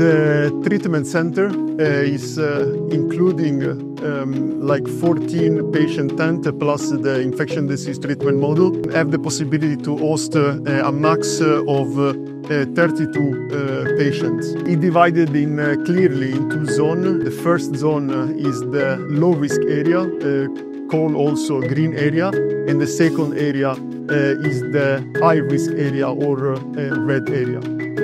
The treatment center is including like 14 patient tents plus the infectious disease treatment module. Have the possibility to host a max of 32 patients. It divided in clearly in two zones. The first zone is the low risk area, called also green area, and the second area is the high risk area or red area.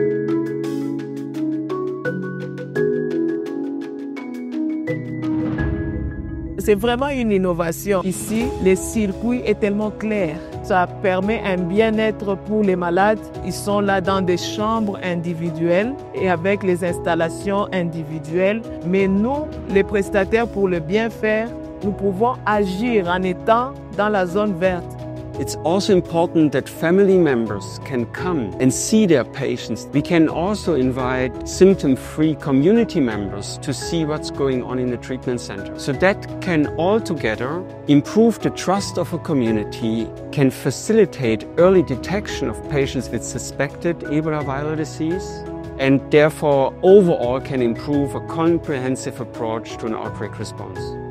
C'est vraiment une innovation. Ici, le circuit est tellement clair. Ça permet un bien-être pour les malades. Ils sont là dans des chambres individuelles et avec les installations individuelles. Mais nous, les prestataires, pour le bien faire, nous pouvons agir en étant dans la zone verte. It's also important that family members can come and see their patients. We can also invite symptom-free community members to see what's going on in the treatment center. So that can altogether improve the trust of a community, can facilitate early detection of patients with suspected Ebola viral disease, and therefore overall can improve a comprehensive approach to an outbreak response.